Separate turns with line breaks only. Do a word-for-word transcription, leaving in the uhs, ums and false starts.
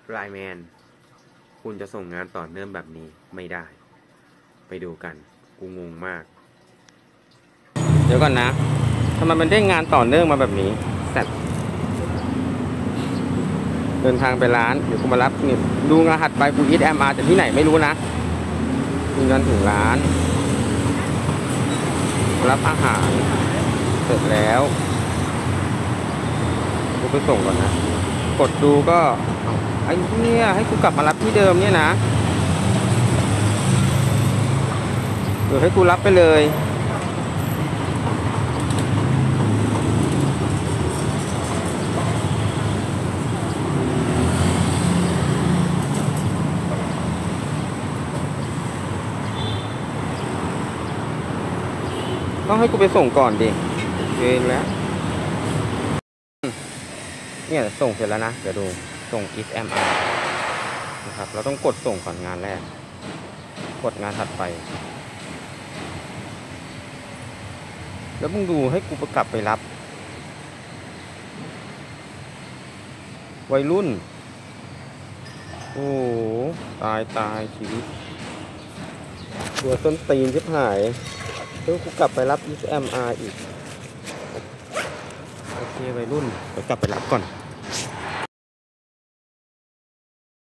ไลน์แมนคุณจะส่งงานต่อเนื่องแบบนี้ไม่ได้ไปดูกันกูงงมากเดี๋ยวก่อนนะทำไมมันได้งานต่อเนื่องมาแบบนี้แซ่บเดินทางไปร้านเดี๋ยวกูมารับนี่ดูรหัสไปกูอีทแอมอาร์จากที่ไหนไม่รู้นะมีเงินถึงร้านรับอาหารเสร็จแล้วกูไปส่งก่อนนะกดดูก็ไอ้เนี่ยให้กูกลับมารับที่เดิมเนี่ยนะเดี๋ยวให้กูรับไปเลยต้องให้กูไปส่งก่อนดิเองแล้วเนี่ยส่งเสร็จแล้วนะเดี๋ยวดูส่ง อีฟ เอ็ม อาร์ นะครับเราต้องกดส่งก่อนงานแรกกดงานถัดไปแล้วมึงดูให้กูประกลับไปรับวัยรุ่นโอ้ตายตายชีวิตตัวต้นตีนชิบหายแล้วกูกลับไปรับ อีฟ เอ็ม อาร์ อีกโอเควัยรุ่นเดี๋ยวกลับไปรับก่อน